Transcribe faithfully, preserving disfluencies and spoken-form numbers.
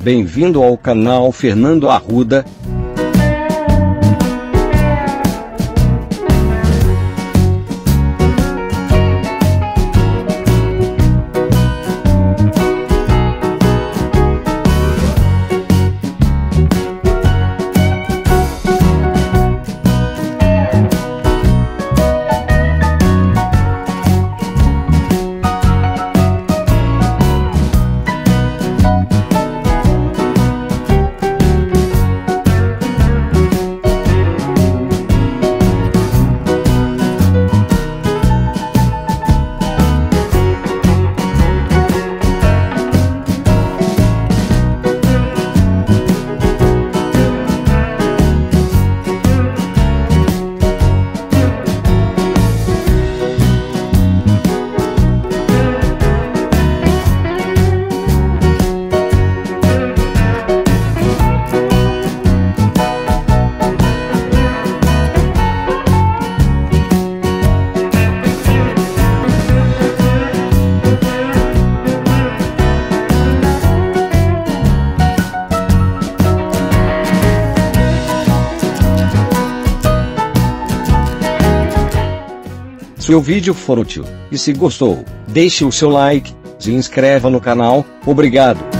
Bem-vindo ao canal Fernando Arruda. Se o vídeo for útil, e se gostou, deixe o seu like, se inscreva no canal. Obrigado.